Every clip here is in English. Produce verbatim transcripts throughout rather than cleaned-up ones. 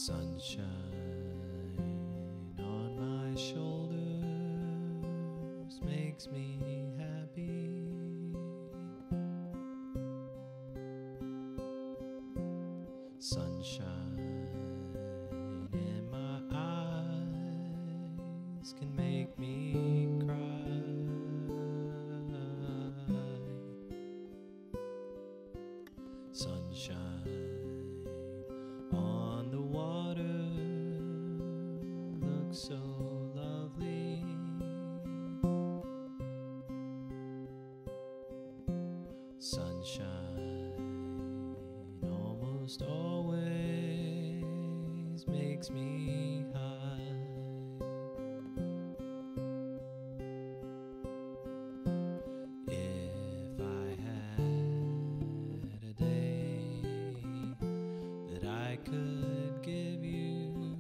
Sunshine on my shoulders makes me happy. Sunshine in my eyes can make me cry. Sunshine on the water looks so lovely. Sunshine almost always makes me high. If I had a day that I could give you,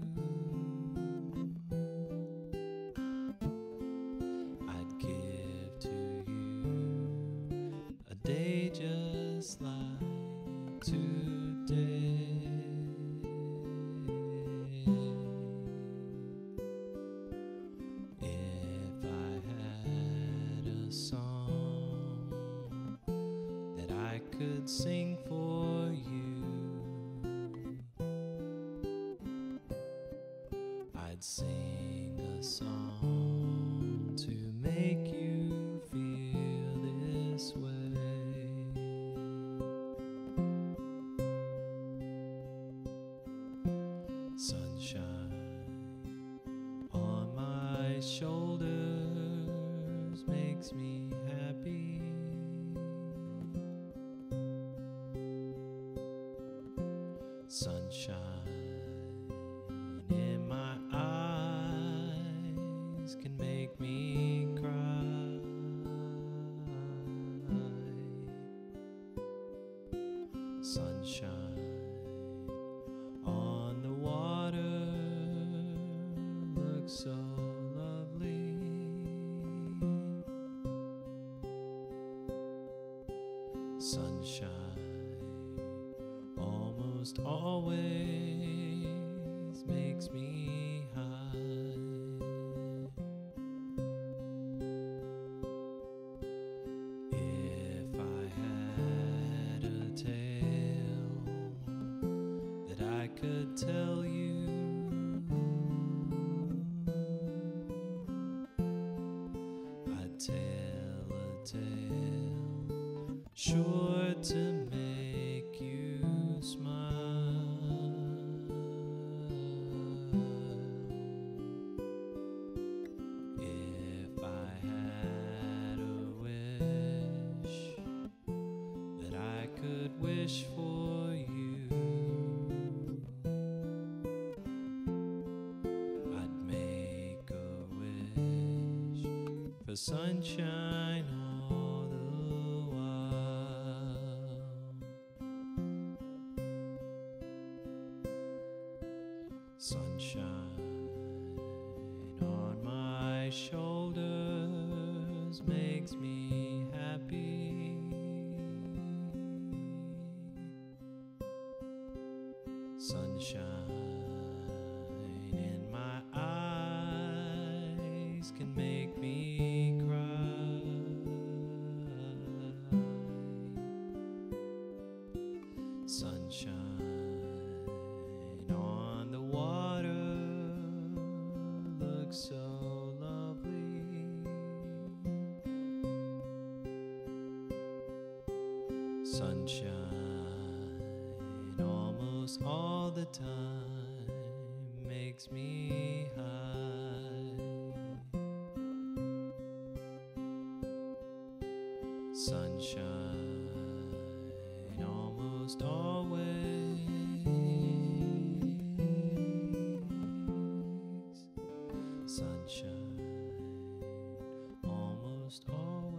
I'd give to you a day just like today. If I had a song that I could sing for you, I'd sing a song to make you feel this way. Sunshine on my shoulders makes me happy. Sunshine in my eyes can make me cry. Sunshine on the water looks so lovely. Sunshine almost always makes me high. If I had a tale that I could tell you, I'd tell a tale sure to make you smile. If I had a wish that I could wish for you, I'd make a wish for sunshine all the while. Sunshine on my shoulders makes me happy. Sunshine in my eyes can make me cry. Sunshine on the water looks so lovely. Sunshine almost all the time makes me high. Sunshine almost always, sunshine almost always.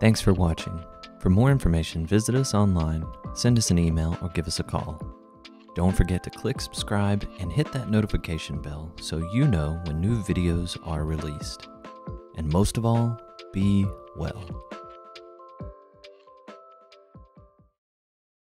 Thanks for watching. For more information, visit us online, send us an email, or give us a call. Don't forget to click subscribe and hit that notification bell so you know when new videos are released. And most of all, be well.